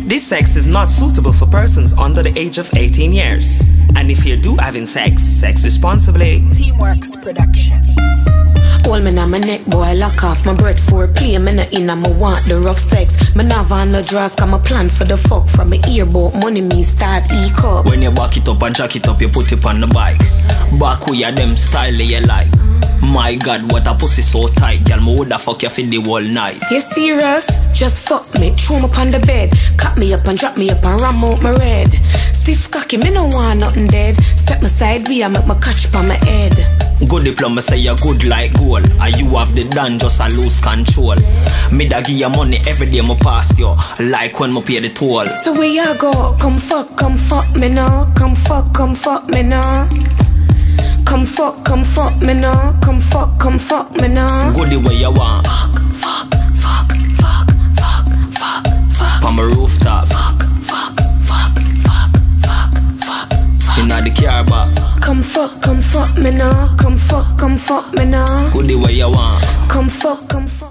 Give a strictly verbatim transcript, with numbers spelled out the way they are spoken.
This sex is not suitable for persons under the age of eighteen years. And if you do having sex, sex responsibly. Teamworks Production. Hold me on my neck, boy, lock off my breath for play. Me no in, I'ma want the rough sex. Me not on no draws, come a plan for the fuck. From my earboat, money me start eek up. When you back it up and jack it up, you put it on the bike. Back with ya them style you like. My God, what a pussy so tight. Girl, me woulda fuck you for the whole night. You serious? Just fuck me, throw me upon the bed. Cut me up and drop me up and ram out my red. Stiff cocky, me no want nothing dead. Step my side view, I make my catch pa my head. Good diploma say you good like gold. And you have the done just a lose control. Me da give you money every day me pass you. Like when me pay the toll. So where you go? Come fuck, come fuck me now. Come fuck, come fuck me now. Come fuck, come fuck me now. Come fuck, come fuck me now. Go the way you want. Fuck, fuck, fuck, fuck, fuck, fuck, fuck. On my rooftop. Fuck, fuck, fuck, fuck, fuck, fuck, fuck. Inna the car back. Come fuck, come fuck me now. Come fuck, come fuck me now. Go the way you want. Come fuck, come fuck.